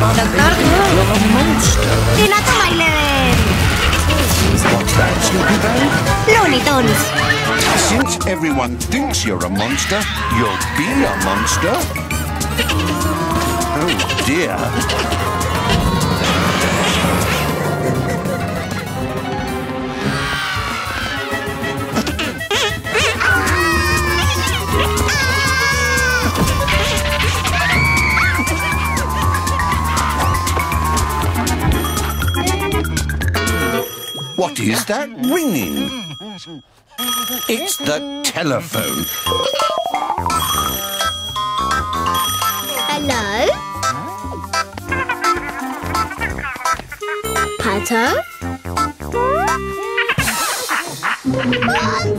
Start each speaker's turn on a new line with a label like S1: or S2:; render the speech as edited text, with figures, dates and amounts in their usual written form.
S1: Doktorku!
S2: You're a monster.
S1: I na to ma ile...
S2: What's that, Snoopy Bang?
S1: Looney Tunes.
S2: Since everyone thinks you're a monster, you'll be a monster. Oh, dear. What is that ringing? It's the telephone.
S3: Hello? Pato?